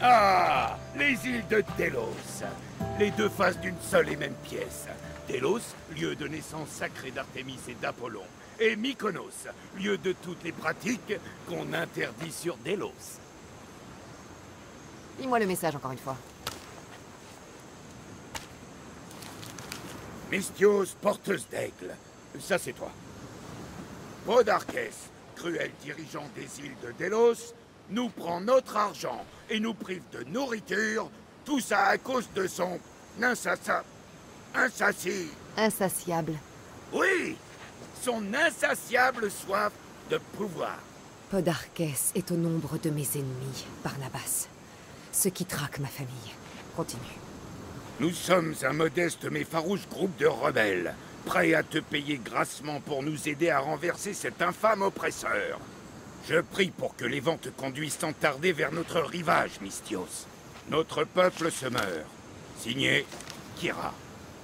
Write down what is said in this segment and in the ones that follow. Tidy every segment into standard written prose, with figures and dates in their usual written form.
Ah, les îles de Délos. Les deux faces d'une seule et même pièce. Délos, lieu de naissance sacrée d'Artémis et d'Apollon. Et Mykonos, lieu de toutes les pratiques qu'on interdit sur Délos. Dis-moi le message encore une fois. Mystios, porteuse d'aigle. Ça, c'est toi. Podarkès, cruel dirigeant des îles de Délos, nous prend notre argent et nous prive de nourriture, tout ça à cause de son Insatiable. Oui, son insatiable soif de pouvoir. Podarkès est au nombre de mes ennemis, Barnabas. Ce qui traque ma famille. Continue. Nous sommes un modeste mais farouche groupe de rebelles, prêts à te payer grassement pour nous aider à renverser cet infâme oppresseur. Je prie pour que les vents te conduisent sans tarder vers notre rivage, Mystios. Notre peuple se meurt. Signé, Kira.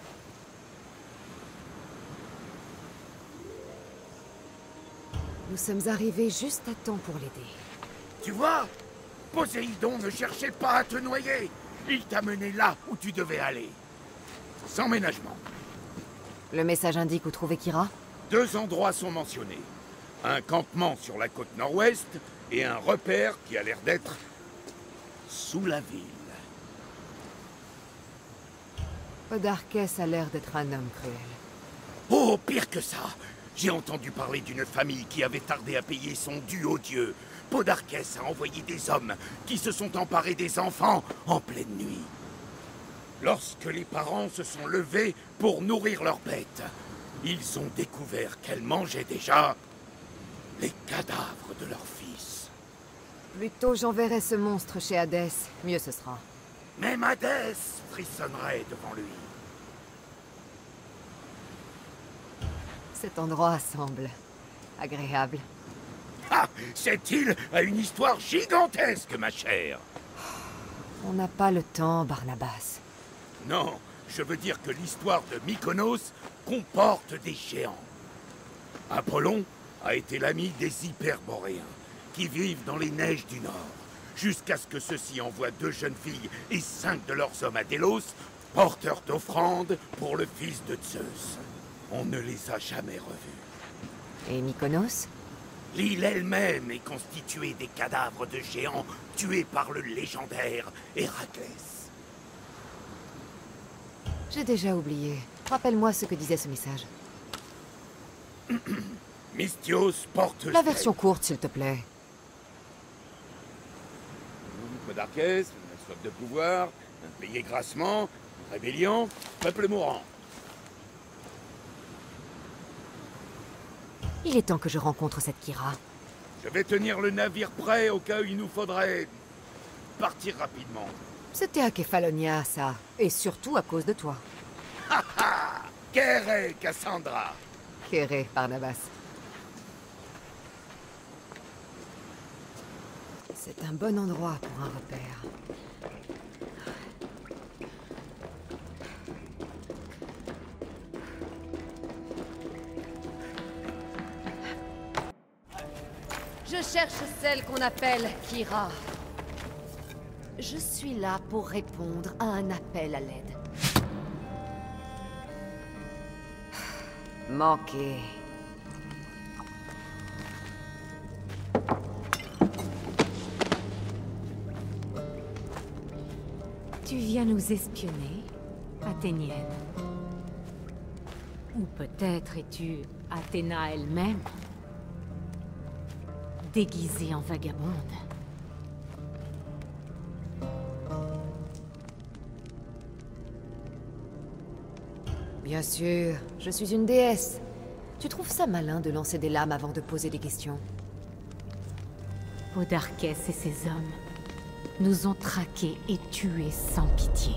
Nous sommes arrivés juste à temps pour l'aider. Tu vois, Poséidon ne cherchait pas à te noyer. Il t'a mené là où tu devais aller. Sans ménagement. Le message indique où trouver Kira? 2 endroits sont mentionnés. Un campement sur la côte nord-ouest et un repère qui a l'air d'être sous la ville. Podarkès a l'air d'être un homme cruel. Oh, pire que ça! J'ai entendu parler d'une famille qui avait tardé à payer son dû aux dieux. Podarkès a envoyé des hommes qui se sont emparés des enfants en pleine nuit. Lorsque les parents se sont levés pour nourrir leurs bêtes, ils ont découvert qu'elles mangeaient déjà les cadavres de leurs fils. Plutôt j'enverrai ce monstre chez Hadès, mieux ce sera. Même Hadès frissonnerait devant lui. Cet endroit semble agréable. Ah, cette île a une histoire gigantesque, ma chère. On n'a pas le temps, Barnabas. Non, je veux dire que l'histoire de Mykonos comporte des géants. Apollon a été l'ami des Hyperboréens, qui vivent dans les neiges du Nord, jusqu'à ce que ceux-ci envoient 2 jeunes filles et 5 de leurs hommes à Délos, porteurs d'offrandes pour le fils de Zeus. On ne les a jamais revus. Et Mykonos? L'île elle-même est constituée des cadavres de géants tués par le légendaire Héraclès. J'ai déjà oublié. Rappelle-moi ce que disait ce message. Mystios porte... La version courte, s'il te plaît. Podarkès, soif de pouvoir, payé grassement, rébellion, peuple mourant. Il est temps que je rencontre cette Kira. Je vais tenir le navire prêt au cas où il nous faudrait partir rapidement. C'était à Kefalonia, ça. Et surtout à cause de toi. Ha ha! Kéré, Cassandra! Kéré, Barnabas. C'est un bon endroit pour un repère. Je cherche celle qu'on appelle Kira. Je suis là pour répondre à un appel à l'aide. Manqué. Tu viens nous espionner, Athénienne. Ou peut-être es-tu Athéna elle-même, déguisée en vagabonde. Bien sûr, je suis une déesse. Tu trouves ça malin de lancer des lames avant de poser des questions? Podarkès et ses hommes nous ont traqués et tués sans pitié.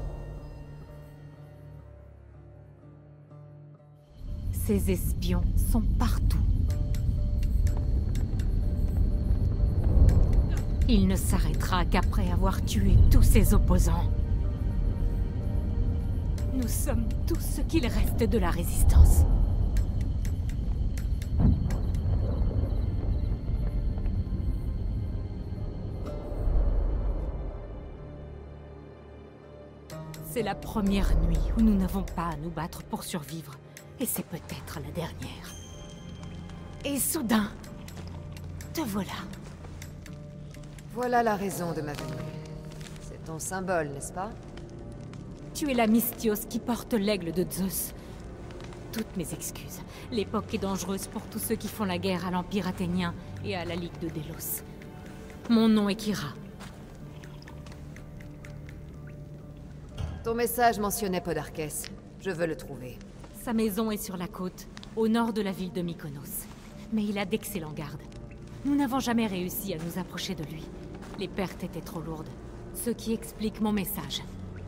Ces espions sont partout. Il ne s'arrêtera qu'après avoir tué tous ses opposants. Nous sommes tout ce qu'il reste de la résistance. C'est la première nuit où nous n'avons pas à nous battre pour survivre. Et c'est peut-être la dernière. Et soudain, te voilà. Voilà la raison de ma venue. C'est ton symbole, n'est-ce pas? Tu es la Mysthios qui porte l'aigle de Zeus. Toutes mes excuses. L'époque est dangereuse pour tous ceux qui font la guerre à l'Empire athénien et à la Ligue de Délos. Mon nom est Kyra. Ton message mentionnait Podarkès. Je veux le trouver. Sa maison est sur la côte, au nord de la ville de Mykonos. Mais il a d'excellents gardes. Nous n'avons jamais réussi à nous approcher de lui. Les pertes étaient trop lourdes. Ce qui explique mon message.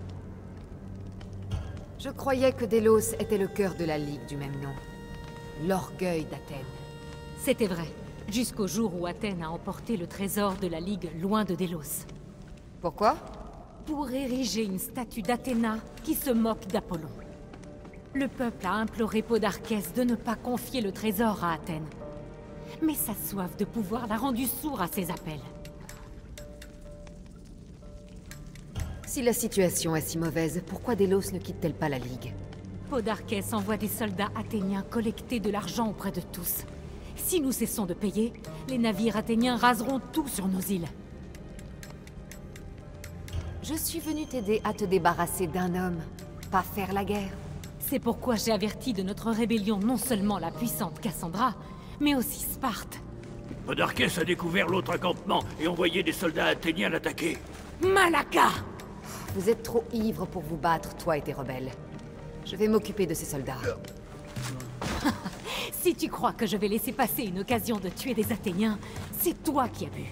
Je croyais que Délos était le cœur de la Ligue du même nom. L'orgueil d'Athènes. C'était vrai, jusqu'au jour où Athènes a emporté le trésor de la Ligue loin de Délos. Pourquoi? Pour ériger une statue d'Athéna qui se moque d'Apollon. Le peuple a imploré Podarkès de ne pas confier le trésor à Athènes. Mais sa soif de pouvoir l'a rendu sourd à ses appels. Si la situation est si mauvaise, pourquoi Délos ne quitte-t-elle pas la Ligue? Podarkès envoie des soldats athéniens collecter de l'argent auprès de tous. Si nous cessons de payer, les navires athéniens raseront tout sur nos îles. Je suis venu t'aider à te débarrasser d'un homme, pas faire la guerre. C'est pourquoi j'ai averti de notre rébellion non seulement la puissante Cassandra, mais aussi Sparte. Podarkès a découvert l'autre accampement et envoyé des soldats athéniens l'attaquer. Malaka! Vous êtes trop ivre pour vous battre, toi et tes rebelles. Je vais m'occuper de ces soldats. Si tu crois que je vais laisser passer une occasion de tuer des Athéniens, c'est toi qui as bu.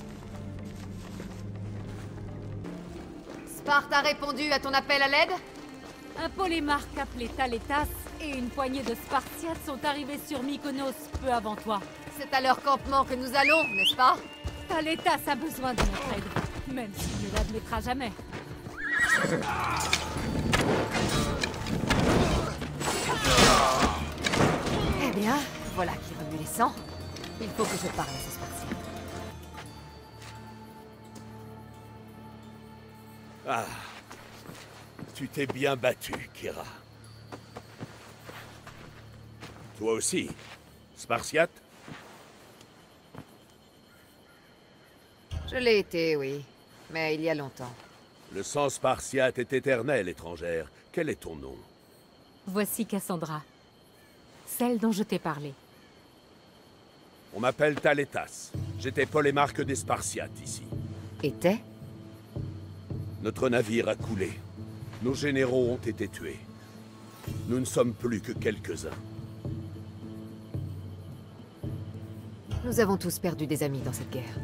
Sparte a répondu à ton appel à l'aide? Un polémarque appelé Talétas et une poignée de Spartiates sont arrivés sur Mykonos peu avant toi. C'est à leur campement que nous allons, n'est-ce pas? Talétas a besoin de notre aide, même s'il ne l'admettra jamais. Eh bien, voilà qui remue les sangs. Il faut que je parle à ces Spartiates. Ah, tu t'es bien battu, Kyra. Toi aussi, Spartiate? Je l'ai été, oui. Mais il y a longtemps. Le sang spartiate est éternel, étrangère. Quel est ton nom? Voici Cassandra, celle dont je t'ai parlé. On m'appelle Talétas. J'étais polémarque des Spartiates ici. Était? Notre navire a coulé. Nos généraux ont été tués. Nous ne sommes plus que quelques-uns. Nous avons tous perdu des amis dans cette guerre.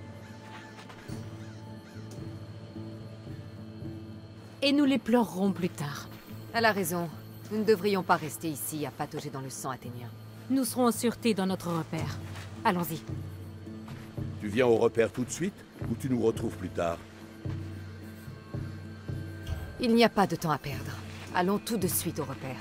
Et nous les pleurerons plus tard. Elle a raison. Nous ne devrions pas rester ici à patauger dans le sang athénien. Nous serons en sûreté dans notre repère. Allons-y. Tu viens au repère tout de suite, ou tu nous retrouves plus tard? Il n'y a pas de temps à perdre. Allons tout de suite au repère.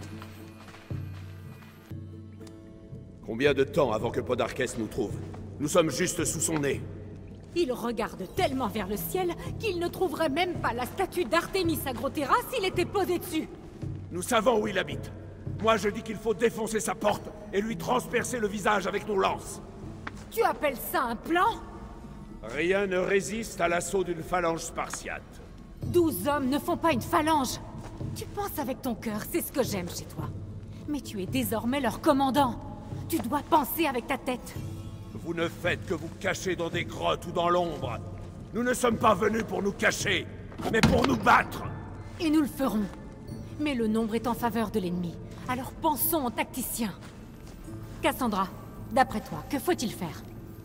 Combien de temps avant que Podarkès nous trouve? Nous sommes juste sous son nez. Il regarde tellement vers le ciel qu'il ne trouverait même pas la statue d'Artémis à Grothéra s'il était posé dessus. Nous savons où il habite. Moi, je dis qu'il faut défoncer sa porte et lui transpercer le visage avec nos lances. Tu appelles ça un plan? Rien ne résiste à l'assaut d'une phalange spartiate. 12 hommes ne font pas une phalange. Tu penses avec ton cœur, c'est ce que j'aime chez toi. Mais tu es désormais leur commandant. Tu dois penser avec ta tête. Vous ne faites que vous cacher dans des grottes ou dans l'ombre. Nous ne sommes pas venus pour nous cacher, mais pour nous battre. Et nous le ferons. Mais le nombre est en faveur de l'ennemi. Alors pensons en tacticien. Cassandra, d'après toi, que faut-il faire?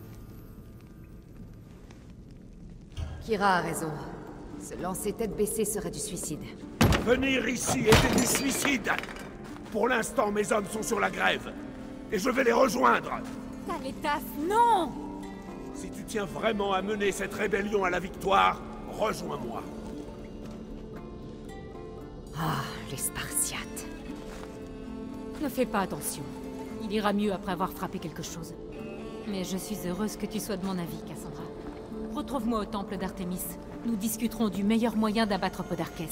Kyra a raison. Se lancer tête baissée serait du suicide. Venir ici était du suicide. Pour l'instant, mes hommes sont sur la grève. Et je vais les rejoindre. Talétas, non! Si tu tiens vraiment à mener cette rébellion à la victoire, rejoins-moi. Ah, les Spartiates. Ne fais pas attention. Il ira mieux après avoir frappé quelque chose. Mais je suis heureuse que tu sois de mon avis, Cassandra. Retrouve-moi au temple d'Artémis. Nous discuterons du meilleur moyen d'abattre Podarkès.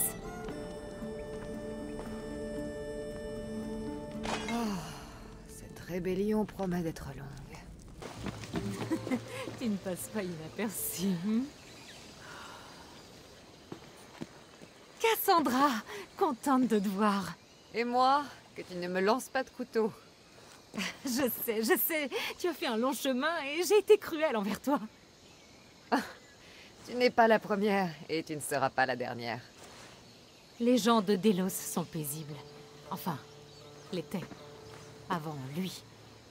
Cette rébellion promet d'être longue. Tu ne passes pas inaperçu. Cassandra, contente de te voir. Et moi, que tu ne me lances pas de couteau. Je sais, tu as fait un long chemin et j'ai été cruelle envers toi. Tu n'es pas la première et tu ne seras pas la dernière. Les gens de Délos sont paisibles. Enfin, l'étaient. Avant lui.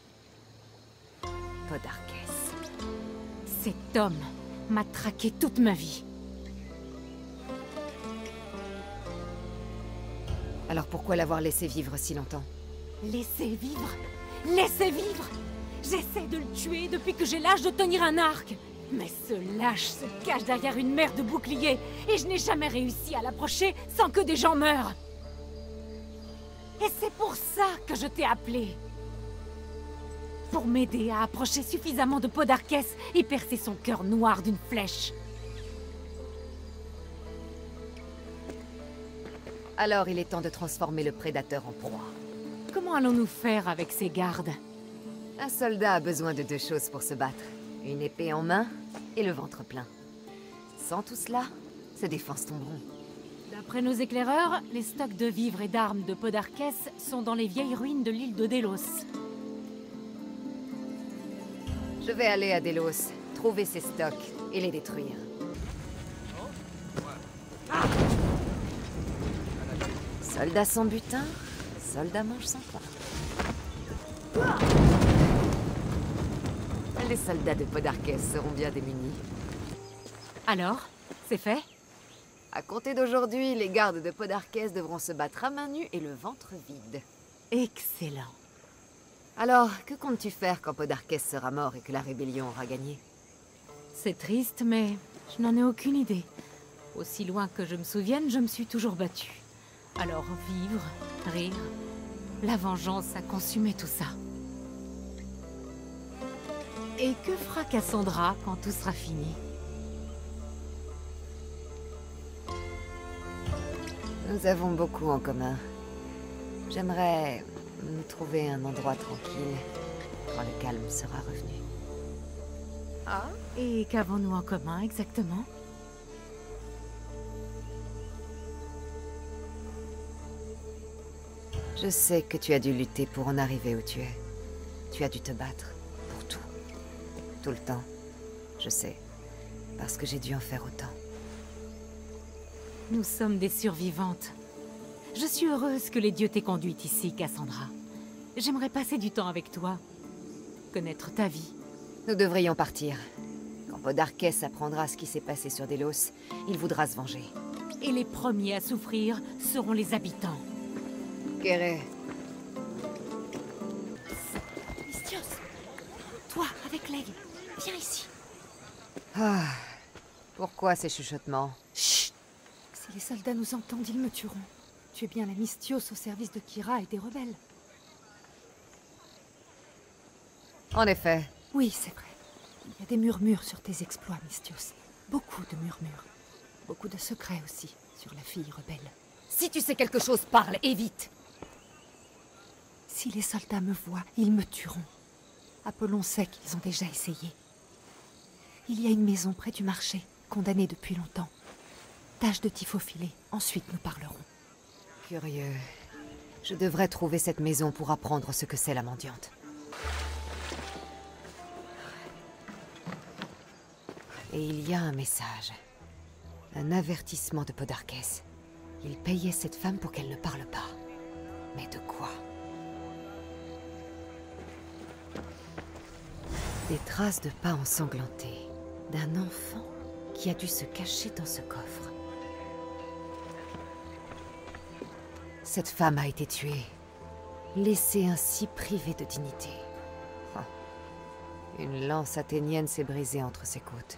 Podarkès. Cet homme m'a traqué toute ma vie. Alors pourquoi l'avoir laissé vivre si longtemps? Laissez vivre! Laissez vivre! J'essaie de le tuer depuis que j'ai l'âge de tenir un arc. Mais ce lâche se cache derrière une mer de boucliers et je n'ai jamais réussi à l'approcher sans que des gens meurent. Et c'est pour ça que je t'ai appelé. Pour m'aider à approcher suffisamment de Podarkès et percer son cœur noir d'une flèche. Alors il est temps de transformer le prédateur en proie. Comment allons-nous faire avec ces gardes? Un soldat a besoin de deux choses pour se battre. Une épée en main et le ventre plein. Sans tout cela, ses défenses tomberont. D'après nos éclaireurs, les stocks de vivres et d'armes de Podarkès sont dans les vieilles ruines de l'île de Délos. Je vais aller à Délos, trouver ces stocks et les détruire. Soldat sans butin, soldat mange sans pain. Les soldats de Podarkès seront bien démunis. Alors, c'est fait? À compter d'aujourd'hui, les gardes de Podarkès devront se battre à main nue et le ventre vide. Excellent. Alors, que comptes-tu faire quand Podarkès sera mort et que la rébellion aura gagné? C'est triste, mais je n'en ai aucune idée. Aussi loin que je me souvienne, je me suis toujours battue. Alors vivre, rire, la vengeance a consumé tout ça. Et que fera Cassandra quand tout sera fini? Nous avons beaucoup en commun. J'aimerais nous trouver un endroit tranquille quand le calme sera revenu. Ah? Et qu'avons-nous en commun exactement? Je sais que tu as dû lutter pour en arriver où tu es. Tu as dû te battre pour tout. Tout le temps. Je sais. Parce que j'ai dû en faire autant. Nous sommes des survivantes. Je suis heureuse que les dieux t'aient conduite ici, Cassandra. J'aimerais passer du temps avec toi. Connaître ta vie. Nous devrions partir. Quand Podarkès apprendra ce qui s'est passé sur Délos, il voudra se venger. Et les premiers à souffrir seront les habitants. Kéré. Misthios, toi, avec l'aigle, viens ici. Ah. Pourquoi ces chuchotements? Chut! Si les soldats nous entendent, ils me tueront. Tu es bien la Misthios au service de Kyra et des rebelles. En effet. Oui, c'est vrai. Il y a des murmures sur tes exploits, Misthios. Beaucoup de murmures. Beaucoup de secrets aussi, sur la fille rebelle. Si tu sais quelque chose, parle, et vite! Si les soldats me voient, ils me tueront. Apollon sait qu'ils ont déjà essayé. Il y a une maison près du marché, condamnée depuis longtemps. Tâche de t'y faufiler, ensuite nous parlerons. Curieux. Je devrais trouver cette maison pour apprendre ce que c'est la mendiante. Et il y a un message. Un avertissement de Podarkès. Il payait cette femme pour qu'elle ne parle pas. Mais de quoi? Des traces de pas ensanglantés. D'un enfant qui a dû se cacher dans ce coffre. Cette femme a été tuée. Laissée ainsi privée de dignité. Ah. Une lance athénienne s'est brisée entre ses côtes.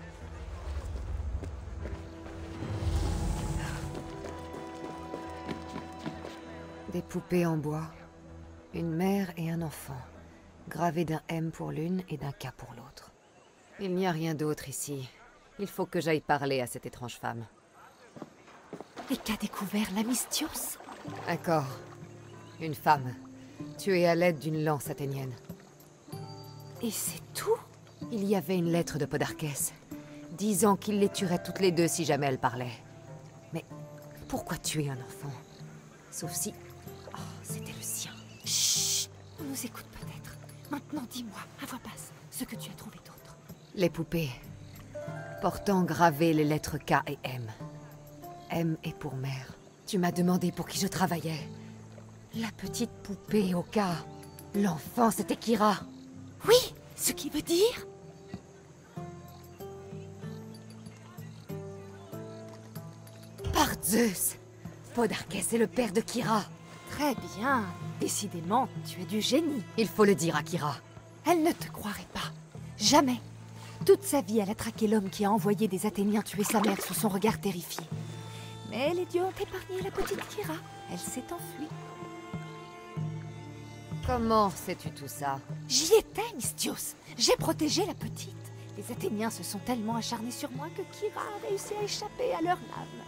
Des poupées en bois, une mère et un enfant, gravés d'un M pour l'une et d'un K pour l'autre. Il n'y a rien d'autre ici, Il faut que j'aille parler à cette étrange femme. Et qu'a découvert la Mystios? Un corps. Une femme. Tuée à l'aide d'une lance athénienne. Et c'est tout? Il y avait une lettre de Podarkès, disant qu'il les tuerait toutes les deux si jamais elles parlaient. Mais pourquoi tuer un enfant? Sauf si... Oh, c'était le sien. Chut! On nous écoute peut-être. Maintenant, dis-moi, à voix basse, ce que tu as trouvé d'autre. Les poupées, portant gravées les lettres K et M. M est pour mère. Tu m'as demandé pour qui je travaillais. La petite poupée au K. L'enfant, c'était Kira. Oui, ce qui veut dire... Par Zeus! Podarkès est le père de Kira. Très bien. Décidément, tu es du génie. Il faut le dire à Kira. Elle ne te croirait pas. Jamais. Toute sa vie, elle a traqué l'homme qui a envoyé des Athéniens tuer sa mère sous son regard terrifié. Mais les dieux ont épargné la petite Kira. Elle s'est enfuie. Comment sais-tu tout ça? J'y étais, Mystios. J'ai protégé la petite. Les Athéniens se sont tellement acharnés sur moi que Kira a réussi à échapper à leur lame.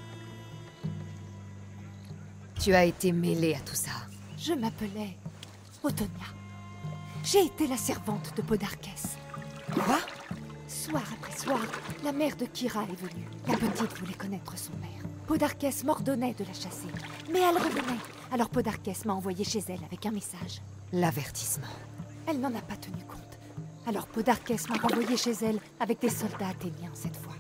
Tu as été mêlée à tout ça. Je m'appelais Otonia. J'ai été la servante de Podarkès. Quoi? Soir après soir, la mère de Kira est venue. La petite voulait connaître son père. Podarkès m'ordonnait de la chasser. Mais elle revenait. Alors Podarkès m'a envoyé chez elle avec un message. L'avertissement. Elle n'en a pas tenu compte. Alors Podarkès m'a renvoyé chez elle avec des soldats athéniens cette fois.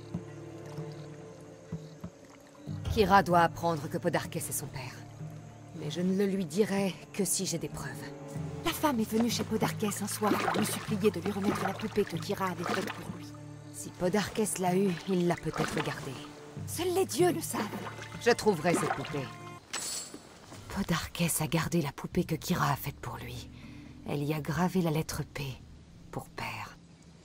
Kira doit apprendre que Podarkès est son père. Mais je ne le lui dirai que si j'ai des preuves. La femme est venue chez Podarkès un soir pour lui supplier de lui remettre la poupée que Kira avait faite pour lui. Si Podarkès l'a eue, il l'a peut-être gardée. Seuls les dieux le savent. Je trouverai cette poupée. Podarkès a gardé la poupée que Kira a faite pour lui. Elle y a gravé la lettre P, pour père.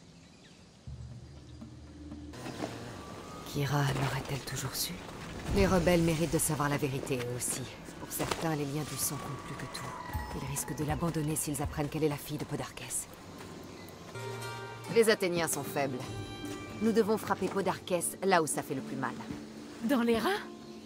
Kira l'aurait-elle toujours su? Les rebelles méritent de savoir la vérité, eux aussi. Pour certains, les liens du sang comptent plus que tout. Ils risquent de l'abandonner s'ils apprennent qu'elle est la fille de Podarkès. Les Athéniens sont faibles. Nous devons frapper Podarkès là où ça fait le plus mal. Dans les reins?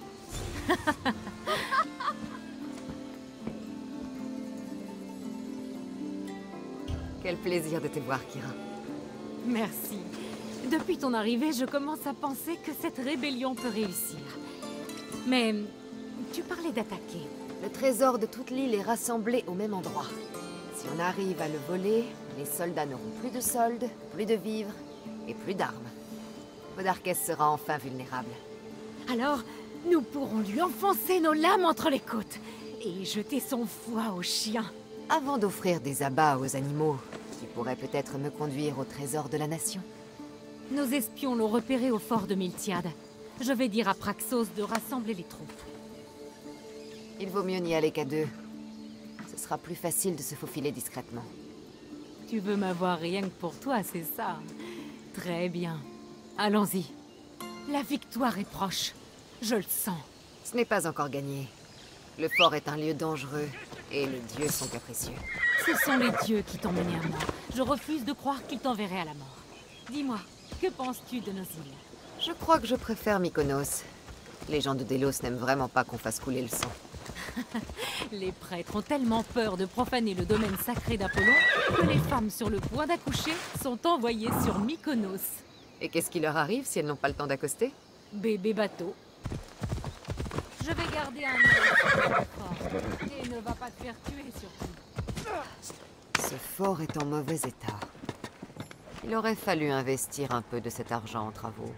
Quel plaisir de te voir, Kira. Merci. Depuis ton arrivée, je commence à penser que cette rébellion peut réussir. Mais tu parlais d'attaquer. Le trésor de toute l'île est rassemblé au même endroit. Si on arrive à le voler, les soldats n'auront plus de soldes, plus de vivres et plus d'armes. Podarkès sera enfin vulnérable. Alors, nous pourrons lui enfoncer nos lames entre les côtes et jeter son foie aux chiens. Avant d'offrir des abats aux animaux, tu pourrais peut-être me conduire au trésor de la nation. Nos espions l'ont repéré au fort de Miltiade. Je vais dire à Praxos de rassembler les troupes. Il vaut mieux n'y aller qu'à deux. Ce sera plus facile de se faufiler discrètement. Tu veux m'avoir rien que pour toi, c'est ça? Très bien. Allons-y. La victoire est proche. Je le sens. Ce n'est pas encore gagné. Le fort est un lieu dangereux, et les dieux sont capricieux. Ce sont les dieux qui t'ont mené à moi. Je refuse de croire qu'ils t'enverraient à la mort. Dis-moi, que penses-tu de nos îles? Je crois que je préfère Mykonos. Les gens de Délos n'aiment vraiment pas qu'on fasse couler le sang. Les prêtres ont tellement peur de profaner le domaine sacré d'Apollon que les femmes sur le point d'accoucher sont envoyées sur Mykonos. Et qu'est-ce qui leur arrive si elles n'ont pas le temps d'accoster? Bébé bateau. Je vais garder un œil sur le fort. Et ne va pas te faire tuer surtout. Ce fort est en mauvais état. Il aurait fallu investir un peu de cet argent en travaux.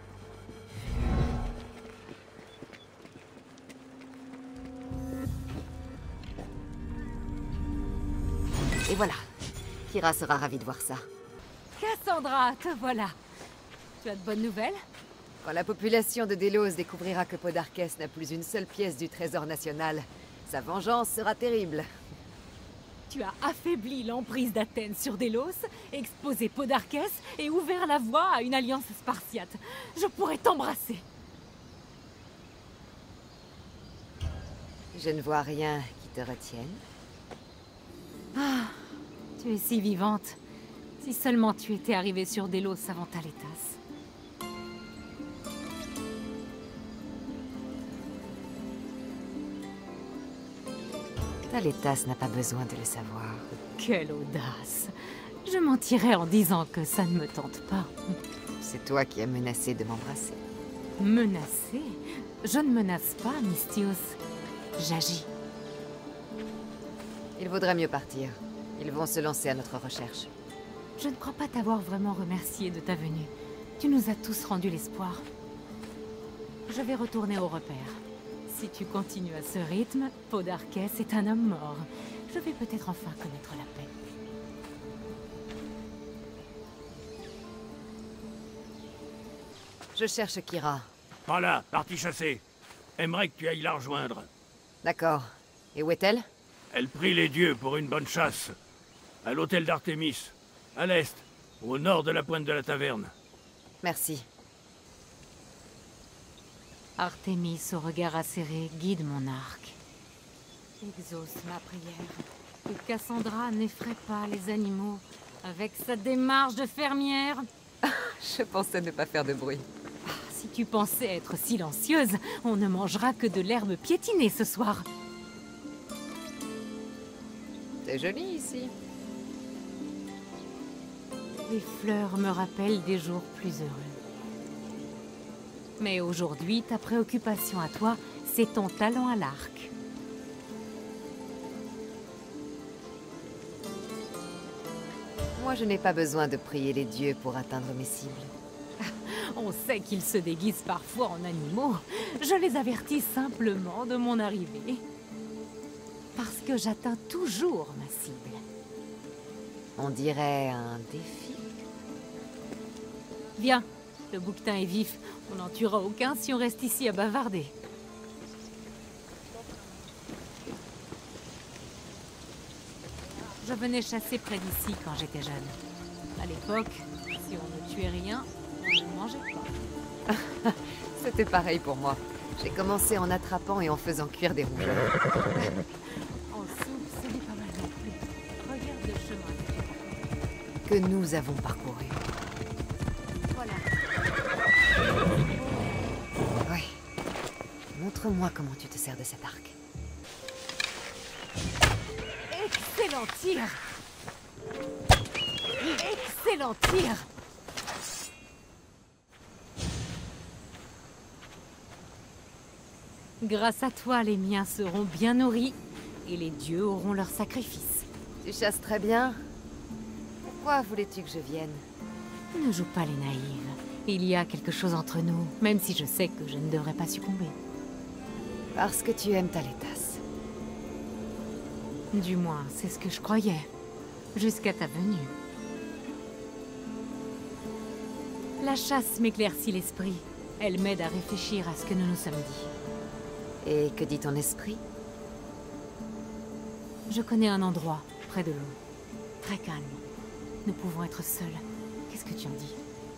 Et voilà. Kira sera ravie de voir ça. Cassandra, te voilà. Tu as de bonnes nouvelles? Quand la population de Délos découvrira que Podarkès n'a plus une seule pièce du trésor national, sa vengeance sera terrible. Tu as affaibli l'emprise d'Athènes sur Délos, exposé Podarkès et ouvert la voie à une alliance spartiate. Je pourrais t'embrasser. Je ne vois rien qui te retienne. Ah, tu es si vivante. Si seulement tu étais arrivée sur Délos avant Talétas. Taletas n'a pas besoin de le savoir. Quelle audace! Je mentirais en disant que ça ne me tente pas. C'est toi qui as menacé de m'embrasser. Menacer? Je ne menace pas, Misthios. J'agis. Il vaudrait mieux partir. Ils vont se lancer à notre recherche. Je ne crois pas t'avoir vraiment remercié de ta venue. Tu nous as tous rendu l'espoir. Je vais retourner au repère. Si tu continues à ce rythme, Podarkes est un homme mort. Je vais peut-être enfin connaître la paix. Je cherche Kira. Par là, partie chassée. Aimerais que tu ailles la rejoindre. D'accord. Et où est-elle? Elle prie les dieux pour une bonne chasse. À l'hôtel d'Artémis, à l'est, au nord de la pointe de la taverne. Merci. Artémis, au regard acéré, guide mon arc. Exauce ma prière. Que Cassandra n'effraie pas les animaux avec sa démarche de fermière. Je pensais ne pas faire de bruit. Si tu pensais être silencieuse, on ne mangera que de l'herbe piétinée ce soir. C'est joli ici. Les fleurs me rappellent des jours plus heureux. Mais aujourd'hui, ta préoccupation à toi, c'est ton talent à l'arc. Moi, je n'ai pas besoin de prier les dieux pour atteindre mes cibles. On sait qu'ils se déguisent parfois en animaux. Je les avertis simplement de mon arrivée. Parce que j'atteins toujours ma cible. On dirait un défi. Viens, le bouquetin est vif. On n'en tuera aucun si on reste ici à bavarder. Je venais chasser près d'ici quand j'étais jeune. À l'époque, si on ne tuait rien, on ne mangeait pas. C'était pareil pour moi. J'ai commencé en attrapant et en faisant cuire des rougeurs. En soupe, ce n'est pas mal non plus. Regarde le chemin. Que nous avons parcouru. Voilà. Oui. Montre-moi comment tu te sers de cet arc. Excellent tir! Excellent tir! Grâce à toi, les miens seront bien nourris et les dieux auront leur sacrifice. Tu chasses très bien. Pourquoi voulais-tu que je vienne? Ne joue pas les naïves. Il y a quelque chose entre nous, même si je sais que je ne devrais pas succomber. Parce que tu aimes Taletas. Du moins, c'est ce que je croyais. Jusqu'à ta venue. La chasse m'éclaircit l'esprit. Elle m'aide à réfléchir à ce que nous nous sommes dit. Et que dit ton esprit? Je connais un endroit, près de l'eau. Très calme. Nous pouvons être seuls. Qu'est-ce que tu en dis?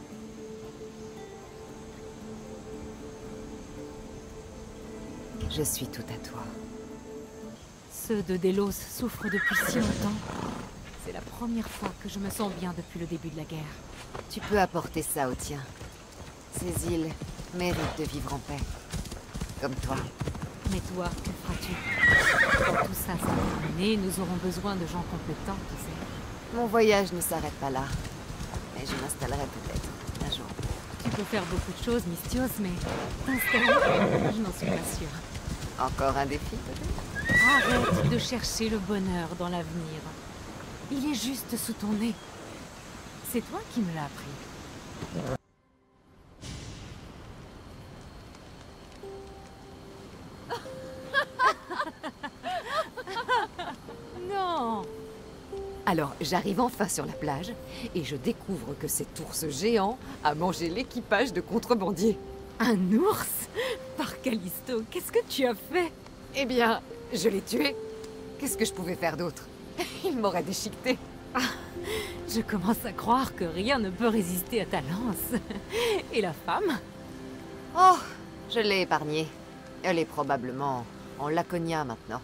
Je suis tout à toi. Ceux de Delos souffrent depuis si longtemps. C'est la première fois que je me sens bien depuis le début de la guerre. Tu peux apporter ça au tien. Ces îles méritent de vivre en paix. Comme toi. Mais toi, que feras-tu? Quand tout ça sera terminé, nous aurons besoin de gens compétents, tu sais. Mon voyage ne s'arrête pas là. Mais je m'installerai peut-être un jour. Tu peux faire beaucoup de choses, Misthios, mais t'installer, je n'en suis pas sûre. Encore un défi, peut-être? Arrête de chercher le bonheur dans l'avenir. Il est juste sous ton nez. C'est toi qui me l'as appris. Non! Alors, j'arrive enfin sur la plage et je découvre que cet ours géant a mangé l'équipage de contrebandiers. Un ours? Par Callisto, qu'est-ce que tu as fait? Eh bien, je l'ai tué. Qu'est-ce que je pouvais faire d'autre? Il m'aurait déchiqueté. Je commence à croire que rien ne peut résister à ta lance. Et la femme? Oh, je l'ai épargnée. Elle est probablement en Laconia maintenant.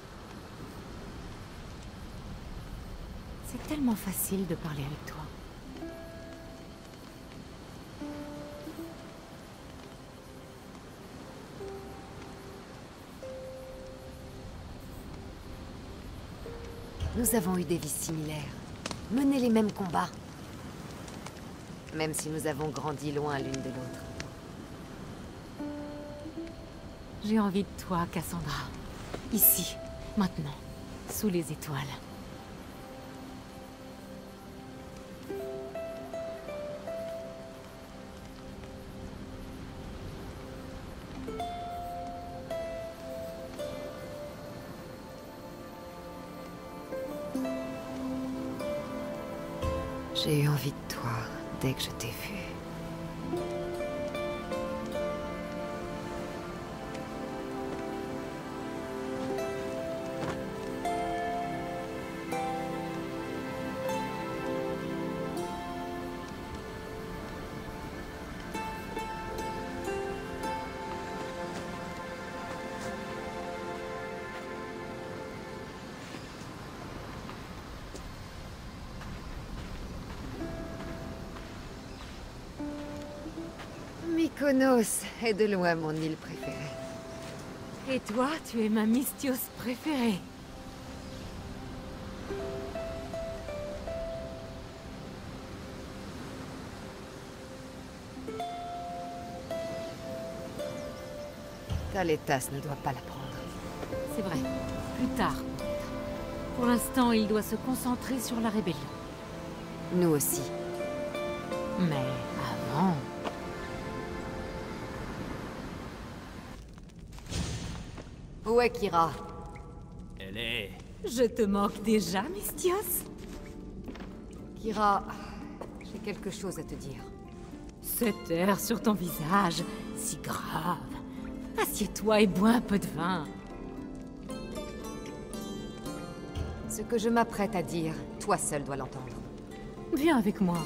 C'est tellement facile de parler avec toi. Nous avons eu des vies similaires, mené les mêmes combats. Même si nous avons grandi loin l'une de l'autre. J'ai envie de toi, Cassandra. Ici, maintenant, sous les étoiles. J'ai eu envie de toi dès que je t'ai vu. Mykonos est de loin mon île préférée. Et toi, tu es ma Mystios préférée. Taletas ne doit pas l'apprendre. C'est vrai, plus tard. Pour l'instant, il doit se concentrer sur la rébellion. Nous aussi. Mais avant... Où est Kira? Elle est... Je te moque déjà, Mystios? Kira, j'ai quelque chose à te dire. Cet air sur ton visage, si grave. Assieds-toi et bois un peu de vin. Ce que je m'apprête à dire, toi seul dois l'entendre. Viens avec moi.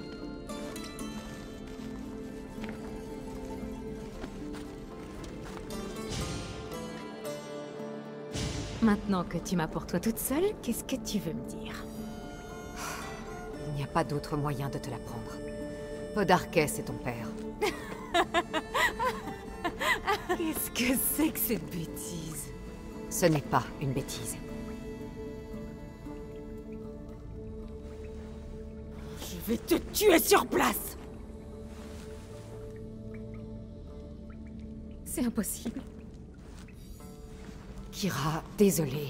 Maintenant que tu m'as pour toi toute seule, qu'est-ce que tu veux me dire? Il n'y a pas d'autre moyen de te l'apprendre. Podarkès est ton père. Qu'est-ce que c'est que cette bêtise? Ce n'est pas une bêtise. Je vais te tuer sur place! C'est impossible. Kira, désolée.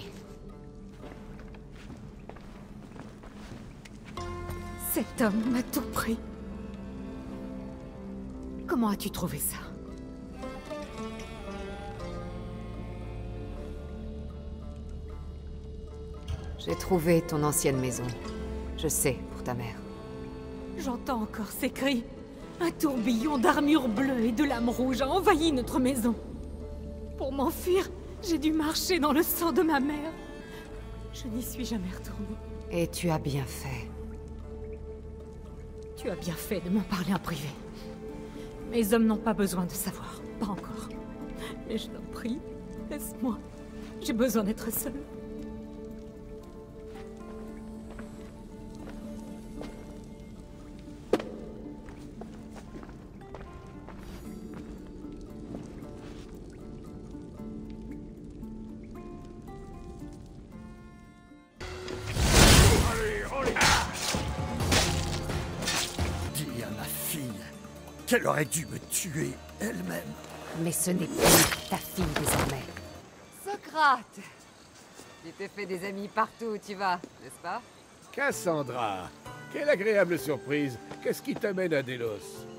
Cet homme m'a tout pris. Comment as-tu trouvé ça? J'ai trouvé ton ancienne maison. Je sais, pour ta mère. J'entends encore ces cris. Un tourbillon d'armure bleue et de lames rouges a envahi notre maison. Pour m'enfuir, j'ai dû marcher dans le sang de ma mère. Je n'y suis jamais retournée. Et tu as bien fait. Tu as bien fait de m'en parler en privé. Mes hommes n'ont pas besoin de savoir. Pas encore. Mais je t'en prie, laisse-moi. J'ai besoin d'être seule. Dis à ma fille qu'elle aurait dû me tuer elle-même. Mais ce n'est plus ta fille désormais. Socrate! Tu t'es fait des amis partout où tu vas, n'est-ce pas? Cassandra, quelle agréable surprise. Qu'est-ce qui t'amène à Délos?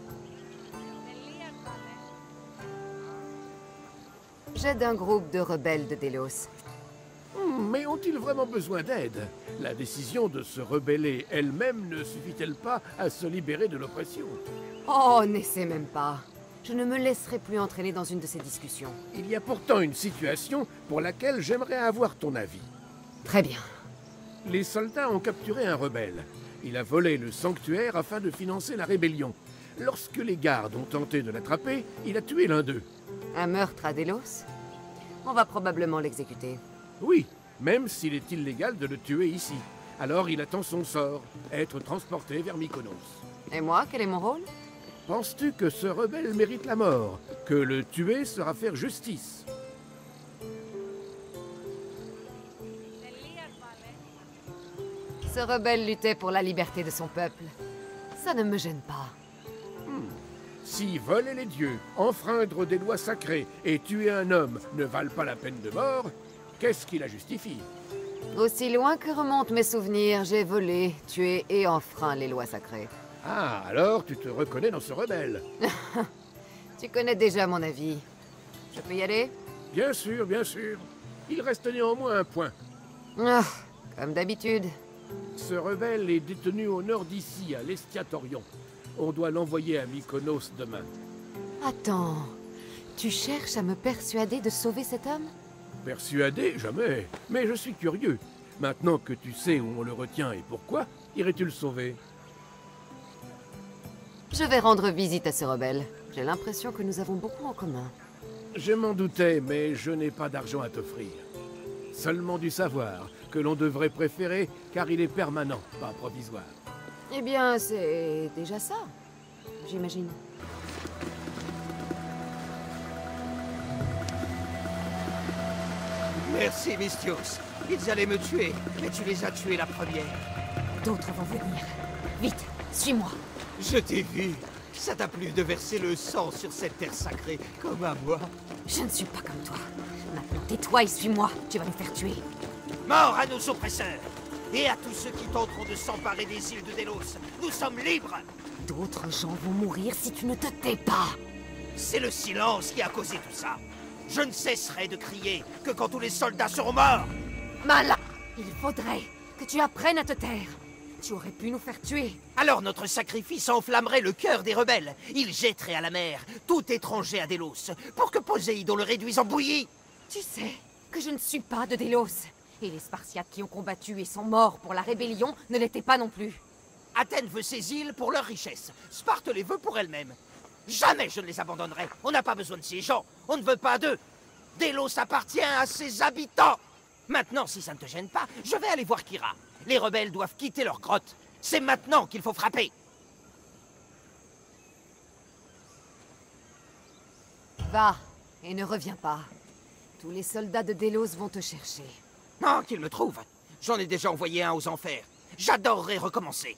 J'aide un groupe de rebelles de Délos. Mais ont-ils vraiment besoin d'aide? La décision de se rebeller elle-même ne suffit-elle pas à se libérer de l'oppression? Oh, n'essaie même pas. Je ne me laisserai plus entraîner dans une de ces discussions. Il y a pourtant une situation pour laquelle j'aimerais avoir ton avis. Très bien. Les soldats ont capturé un rebelle. Il a volé le sanctuaire afin de financer la rébellion. Lorsque les gardes ont tenté de l'attraper, il a tué l'un d'eux. Un meurtre à Délos? On va probablement l'exécuter. Oui, même s'il est illégal de le tuer ici. Alors il attend son sort, être transporté vers Mykonos. Et moi, quel est mon rôle? Penses-tu que ce rebelle mérite la mort? Que le tuer sera faire justice? Ce rebelle luttait pour la liberté de son peuple. Ça ne me gêne pas. Si voler les dieux, enfreindre des lois sacrées et tuer un homme ne valent pas la peine de mort, qu'est-ce qui la justifie? Aussi loin que remontent mes souvenirs, j'ai volé, tué et enfreint les lois sacrées. Ah, alors tu te reconnais dans ce rebelle? Tu connais déjà mon avis. Je peux y aller? Bien sûr, bien sûr. Il reste néanmoins un point. Ah, comme d'habitude. Ce rebelle est détenu au nord d'ici, à l'Estiatorion. On doit l'envoyer à Mykonos demain. Attends, tu cherches à me persuader de sauver cet homme? Persuadé? Jamais. Mais je suis curieux. Maintenant que tu sais où on le retient et pourquoi, irais-tu le sauver? Je vais rendre visite à ce rebelle. J'ai l'impression que nous avons beaucoup en commun. Je m'en doutais, mais je n'ai pas d'argent à t'offrir. Seulement du savoir, que l'on devrait préférer, car il est permanent, pas provisoire. Eh bien, c'est déjà ça, j'imagine. Merci, Mystios. Ils allaient me tuer, mais tu les as tués la première. D'autres vont venir. Vite, suis-moi. Je t'ai vu. Ça t'a plu de verser le sang sur cette terre sacrée, comme à moi. Je ne suis pas comme toi. Maintenant, tais-toi et suis-moi. Tu vas nous faire tuer. Mort à nos oppresseurs et à tous ceux qui tenteront de s'emparer des îles de Délos. Nous sommes libres. D'autres gens vont mourir si tu ne te tais pas. C'est le silence qui a causé tout ça. Je ne cesserai de crier que quand tous les soldats seront morts. Malin! Il faudrait que tu apprennes à te taire. Tu aurais pu nous faire tuer. Alors notre sacrifice enflammerait le cœur des rebelles. Ils jetteraient à la mer tout étranger à Délos pour que Poséidon le réduise en bouillie. Tu sais que je ne suis pas de Délos. Et les Spartiates qui ont combattu et sont morts pour la rébellion ne l'étaient pas non plus. Athènes veut ces îles pour leur richesse. Sparte les veut pour elle-même. Jamais je ne les abandonnerai. On n'a pas besoin de ces gens. On ne veut pas d'eux. Délos appartient à ses habitants. Maintenant, si ça ne te gêne pas, je vais aller voir Kyra. Les rebelles doivent quitter leur grotte. C'est maintenant qu'il faut frapper. Va, et ne reviens pas. Tous les soldats de Délos vont te chercher. Oh, qu'ils me trouvent. J'en ai déjà envoyé un aux enfers. J'adorerais recommencer.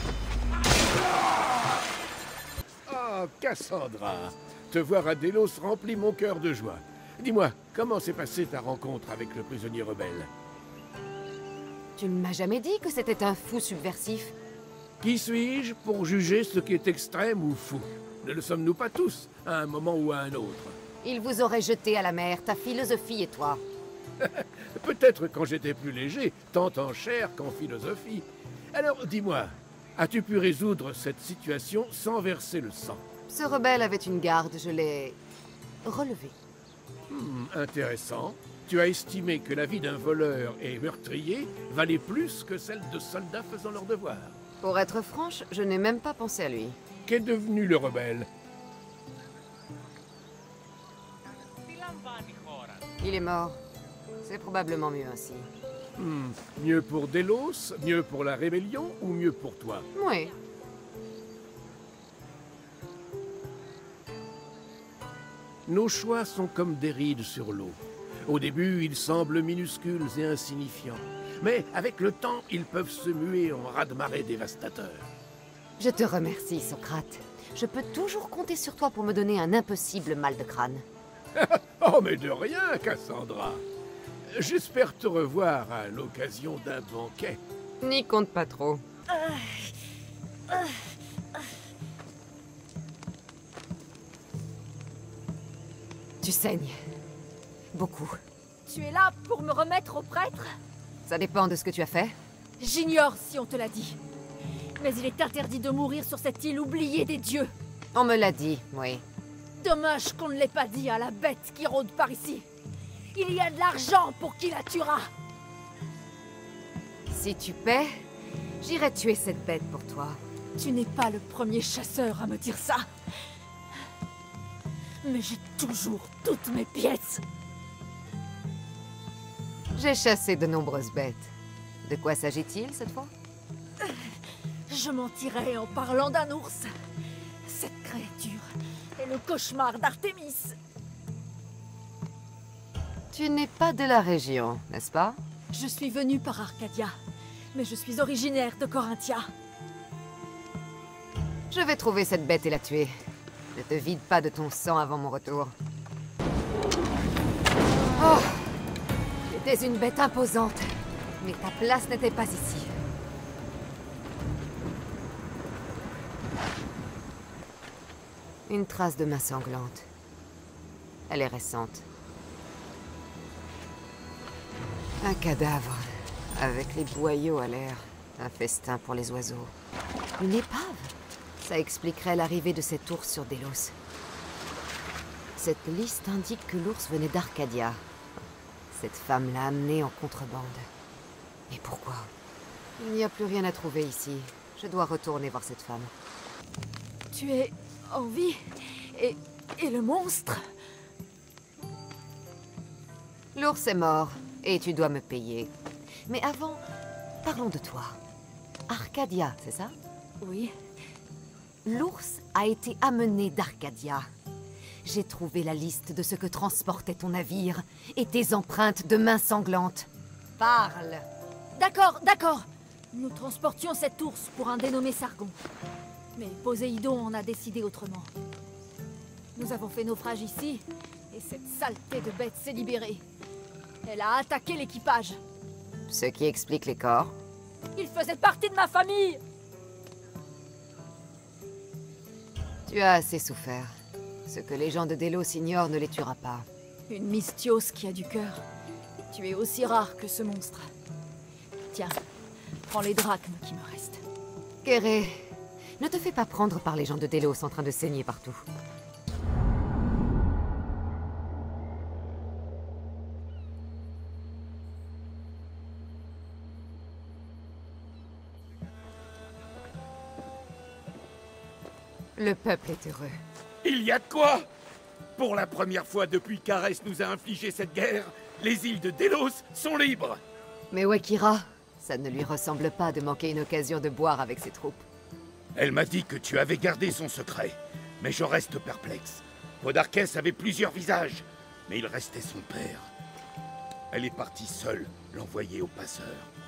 Ah, Cassandra, te voir à Délos remplit mon cœur de joie. Dis-moi, comment s'est passée ta rencontre avec le prisonnier rebelle? Tu ne m'as jamais dit que c'était un fou subversif. Qui suis-je pour juger ce qui est extrême ou fou? Ne le sommes-nous pas tous, à un moment ou à un autre? Il vous aurait jeté à la mer, ta philosophie et toi. Peut-être quand j'étais plus léger, tant en chair qu'en philosophie. Alors, dis-moi, as-tu pu résoudre cette situation sans verser le sang? Ce rebelle avait une garde, je l'ai relevé. Intéressant. Tu as estimé que la vie d'un voleur et meurtrier valait plus que celle de soldats faisant leur devoir. Pour être franche, je n'ai même pas pensé à lui. Qu'est devenu le rebelle? Il est mort. C'est probablement mieux ainsi. Mieux pour Délos, mieux pour la rébellion ou mieux pour toi? Oui. Nos choix sont comme des rides sur l'eau. Au début, ils semblent minuscules et insignifiants. Mais avec le temps, ils peuvent se muer en raz-de-marée dévastateur. Je te remercie, Socrate. Je peux toujours compter sur toi pour me donner un impossible mal de crâne. Oh, mais de rien, Cassandra. J'espère te revoir à l'occasion d'un banquet. N'y compte pas trop. Tu saignes. Beaucoup. Tu es là pour me remettre au prêtre? Ça dépend de ce que tu as fait. J'ignore si on te l'a dit. Mais il est interdit de mourir sur cette île oubliée des dieux. On me l'a dit, oui. Dommage qu'on ne l'ait pas dit à la bête qui rôde par ici. Il y a de l'argent pour qui la tuera. Si tu paies, j'irai tuer cette bête pour toi. Tu n'es pas le premier chasseur à me dire ça. Mais j'ai toujours toutes mes pièces. J'ai chassé de nombreuses bêtes. De quoi s'agit-il cette fois? Je mentirais en parlant d'un ours. Cette créature est le cauchemar d'Artémis. Tu n'es pas de la région, n'est-ce pas? Je suis venue par Arcadia. mais je suis originaire de Corinthia. Je vais trouver cette bête et la tuer. Ne te vide pas de ton sang avant mon retour. Oh! Tu étais une bête imposante, mais ta place n'était pas ici. Une trace de main sanglante. Elle est récente. Un cadavre, avec les boyaux à l'air. Un festin pour les oiseaux. Une épave? Ça expliquerait l'arrivée de cet ours sur Delos. Cette liste indique que l'ours venait d'Arcadia. Cette femme l'a amené en contrebande. Et pourquoi? Il n'y a plus rien à trouver ici. Je dois retourner voir cette femme. Tu es en vie et le monstre? L'ours est mort, et tu dois me payer. Mais avant, parlons de toi. Arcadia, c'est ça? Oui. L'ours a été amené d'Arcadia. J'ai trouvé la liste de ce que transportait ton navire et tes empreintes de mains sanglantes. Parle! D'accord, d'accord. Nous transportions cet ours pour un dénommé Sargon. Mais Poséidon en a décidé autrement. Nous avons fait naufrage ici, et cette saleté de bête s'est libérée. Elle a attaqué l'équipage. Ce qui explique les corps. Il faisait partie de ma famille! Tu as assez souffert. Ce que les gens de Delos ignorent ne les tuera pas. Une mystios qui a du cœur. Tu es aussi rare que ce monstre. Tiens, prends les drachmes qui me restent. Kéré, ne te fais pas prendre par les gens de Delos en train de saigner partout. Le peuple est heureux. Il y a de quoi? Pour la première fois depuis qu'Arès nous a infligé cette guerre, les îles de Delos sont libres. Mais Wakira, ça ne lui ressemble pas de manquer une occasion de boire avec ses troupes. Elle m'a dit que tu avais gardé son secret, mais je reste perplexe. Podarkès avait plusieurs visages, mais il restait son père. Elle est partie seule, l'envoyer aux passeurs.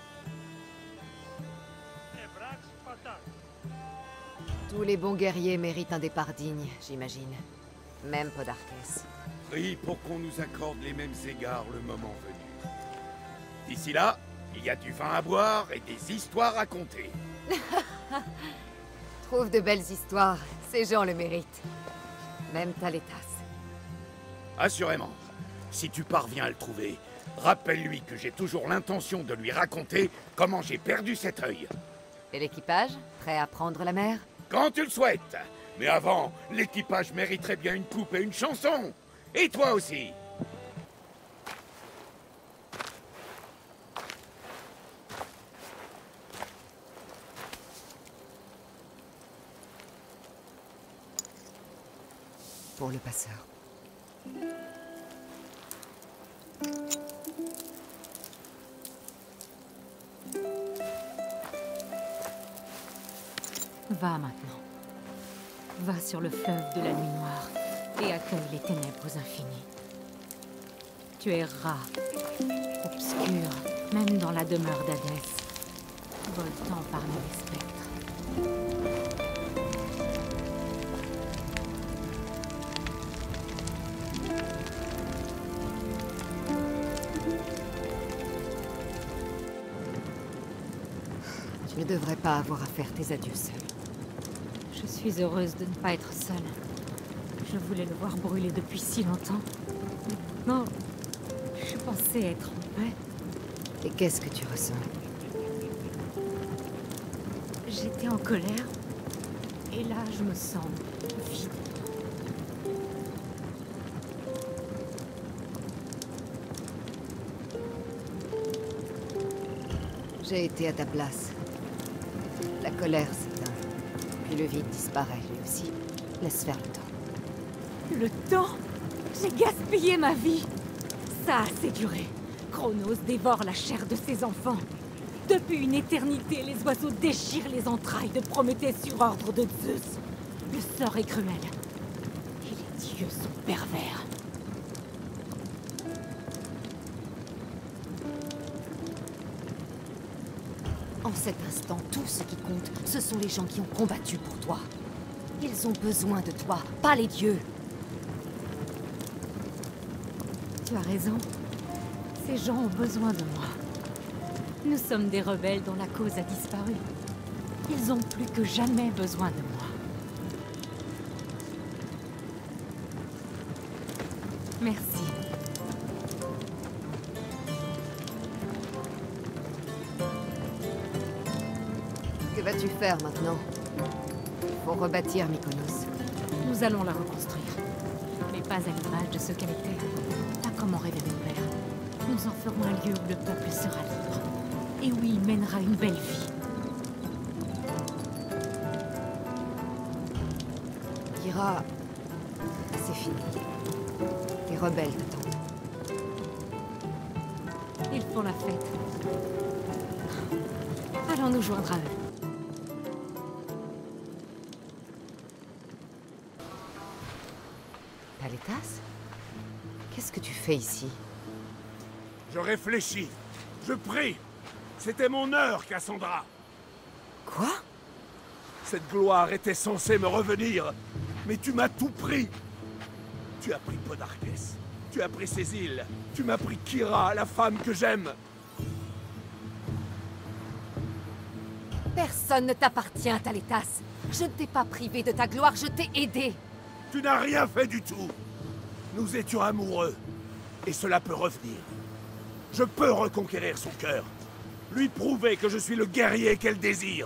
Tous les bons guerriers méritent un départ digne, j'imagine. Même Podarkès. Prie pour qu'on nous accorde les mêmes égards le moment venu. D'ici là, il y a du vin à boire et des histoires à conter. Trouve de belles histoires, ces gens le méritent. Même Talétas. Assurément. Si tu parviens à le trouver, rappelle-lui que j'ai toujours l'intention de lui raconter comment j'ai perdu cet œil. Et l'équipage, prêt à prendre la mer? Quand tu le souhaites. Mais avant, l'équipage mériterait bien une coupe et une chanson. Et toi aussi. Pour le passeur. Va maintenant. Va sur le fleuve de la nuit noire et accueille les ténèbres infinies. Tu es ras, obscur, même dans la demeure d'Hadès, voltant parmi les spectres. Tu ne devrais pas avoir à faire tes adieux seul. Je suis heureuse de ne pas être seule. Je voulais le voir brûler depuis si longtemps. Non, je pensais être en paix. Et qu'est-ce que tu ressens? J'étais en colère. Et là, je me sens vide. J'ai été à ta place. La colère s'éteint. Puis le vide disparaît, lui aussi. Laisse faire le temps. Le temps? J'ai gaspillé ma vie. Ça a assez duré. Chronos dévore la chair de ses enfants. Depuis une éternité, les oiseaux déchirent les entrailles de Prométhée sur ordre de Zeus. Le sort est cruel. Et les dieux sont pervers. En cet instant, tout ce qui compte, ce sont les gens qui ont combattu pour toi. Ils ont besoin de toi, pas les dieux. Tu as raison. Ces gens ont besoin de moi. Nous sommes des rebelles dont la cause a disparu. Ils ont plus que jamais besoin de moi. Merci. Que vas-tu faire maintenant? Il faut rebâtir Mykonos. Nous allons la reconstruire. Mais pas à l'image de ce qu'elle était. Pas comme en rêvait mon père. Nous en ferons un lieu où le peuple sera libre. Et où il mènera une belle vie. Kyra, c'est fini. Les rebelles t'attendent. Ils font la fête. Allons nous joindre à eux. Taletas? Qu'est-ce que tu fais ici? Je réfléchis. Je prie. C'était mon heure, Cassandra. Quoi? Cette gloire était censée me revenir. Mais tu m'as tout pris. Tu as pris Podarkes. Tu as pris ces îles. Tu m'as pris Kyra, la femme que j'aime. Personne ne t'appartient, Taletas. Je ne t'ai pas privé de ta gloire, je t'ai aidé. Tu n'as rien fait du tout. Nous étions amoureux. Et cela peut revenir. Je peux reconquérir son cœur. Lui prouver que je suis le guerrier qu'elle désire.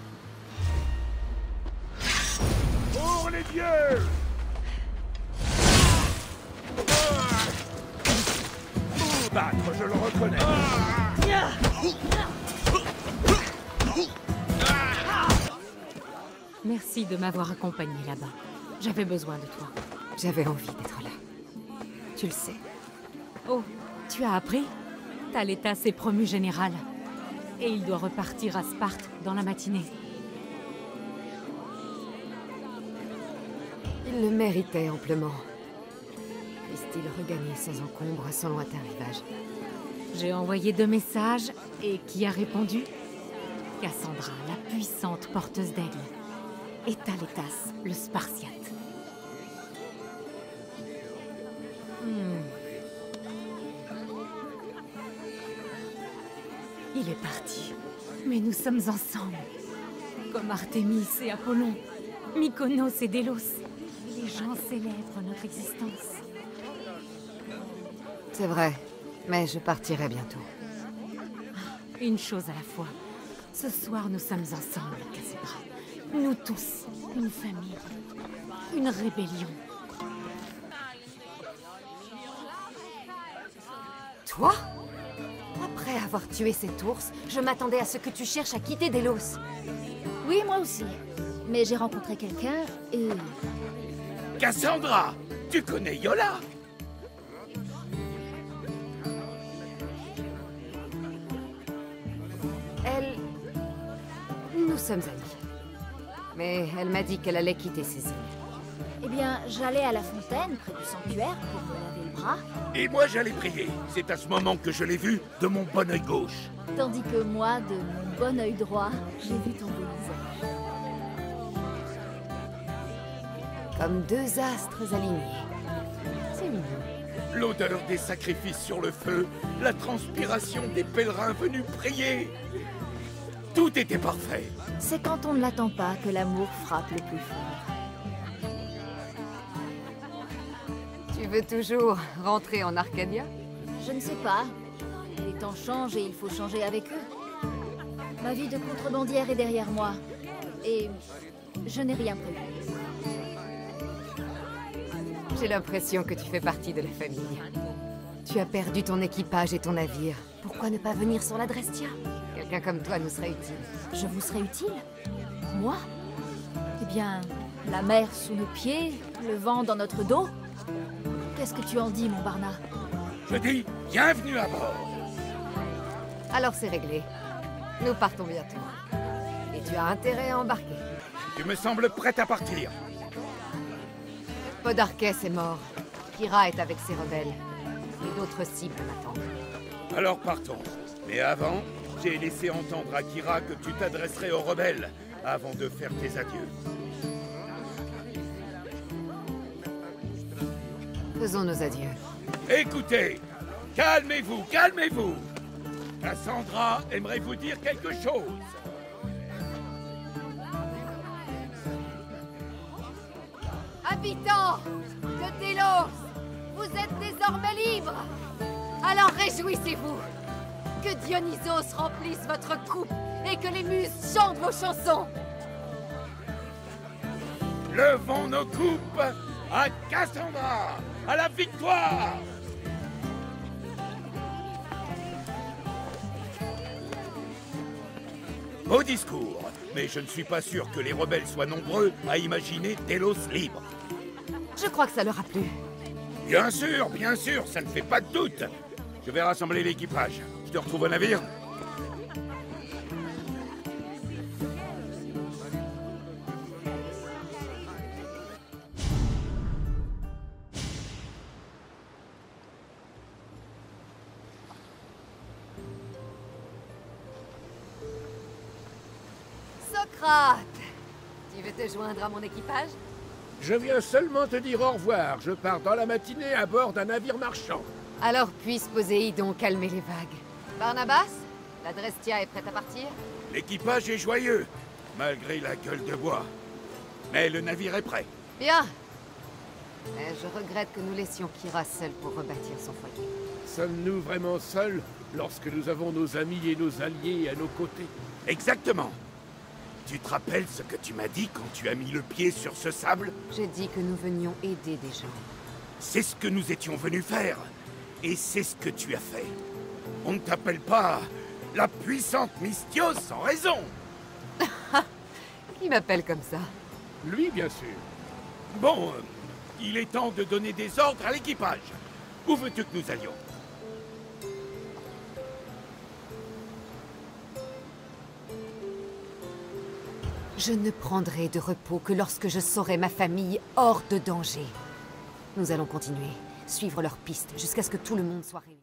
Pour les dieux! Battre, je le reconnais. Merci de m'avoir accompagné là-bas. J'avais besoin de toi. J'avais envie d'être là. Tu le sais. Oh, tu as appris? Taletas est promu général. Et il doit repartir à Sparte dans la matinée. Il le méritait amplement. Puisse-t-il regagner sans encombre son lointain rivage? J'ai envoyé 2 messages, et qui a répondu? Cassandra, la puissante porteuse d'aigle. Et Taletas, le Spartiate. Il est parti. Mais nous sommes ensemble. Comme Artémis et Apollon, Mykonos et Délos. Les gens célèbrent notre existence. C'est vrai, mais je partirai bientôt. Une chose à la fois. Ce soir, nous sommes ensemble, Cassandra. Nous tous, une famille, une rébellion. Toi? Après avoir tué cet ours, je m'attendais à ce que tu cherches à quitter Délos. Oui, moi aussi. Mais j'ai rencontré quelqu'un et... Cassandra, tu connais Yola? Elle... Nous sommes amis. Mais elle m'a dit qu'elle allait quitter ces îles. Eh bien, j'allais à la fontaine, près du sanctuaire, pour me laver le bras. Et moi j'allais prier. C'est à ce moment que je l'ai vue de mon bon œil gauche. Tandis que moi, de mon bon œil droit, j'ai vu ton beau visage. Comme 2 astres alignés. C'est mignon. L'odeur des sacrifices sur le feu, la transpiration des pèlerins venus prier. Tout était parfait. C'est quand on ne l'attend pas que l'amour frappe le plus fort. Tu veux toujours rentrer en Arcadia? Je ne sais pas. Les temps changent et il faut changer avec eux. Ma vie de contrebandière est derrière moi. Et je n'ai rien prévu. J'ai l'impression que tu fais partie de la famille. Tu as perdu ton équipage et ton navire. Pourquoi ne pas venir sur la Drestia? Quelqu'un comme toi nous serait utile. Je vous serais utile? Moi? Eh bien, la mer sous nos pieds, le vent dans notre dos. Qu'est-ce que tu en dis, mon Barna? Je dis bienvenue à bord. Alors c'est réglé. Nous partons bientôt. Et tu as intérêt à embarquer. Tu me sembles prête à partir. Podarkes est mort. Kyra est avec ses rebelles. Et d'autres cibles m'attendent. Alors partons. Mais avant, J'ai laissé entendre à Kira que tu t'adresserais aux rebelles avant de faire tes adieux. Faisons nos adieux. Écoutez, calmez-vous, calmez-vous. Cassandra aimerait vous dire quelque chose. Habitants de Délos, vous êtes désormais libres. Alors réjouissez-vous. Que Dionysos remplisse votre coupe et que les muses chantent vos chansons. Levons nos coupes à Cassandra, à la victoire. Beau discours, mais je ne suis pas sûr que les rebelles soient nombreux à imaginer Délos libre. Je crois que ça leur a plu. Bien sûr, ça ne fait pas de doute. Je vais rassembler l'équipage. Je te retrouve au navire. Socrate, tu veux te joindre à mon équipage? Je viens seulement te dire au revoir. Je pars dans la matinée à bord d'un navire marchand. Alors puisse Poséidon calmer les vagues. Barnabas, la Drestia est prête à partir? L'équipage est joyeux, malgré la gueule de bois. Mais le navire est prêt. Bien. Mais je regrette que nous laissions Kira seule pour rebâtir son foyer. Sommes-nous vraiment seuls lorsque nous avons nos amis et nos alliés à nos côtés? Exactement. Tu te rappelles ce que tu m'as dit quand tu as mis le pied sur ce sable? J'ai dit que nous venions aider des gens. C'est ce que nous étions venus faire. Et c'est ce que tu as fait. On ne t'appelle pas la puissante Misthios sans raison. Qui m'appelle comme ça? Lui, bien sûr. Bon, il est temps de donner des ordres à l'équipage. Où veux-tu que nous allions? Je ne prendrai de repos que lorsque je saurai ma famille hors de danger. Nous allons continuer, suivre leurs pistes jusqu'à ce que tout le monde soit réuni.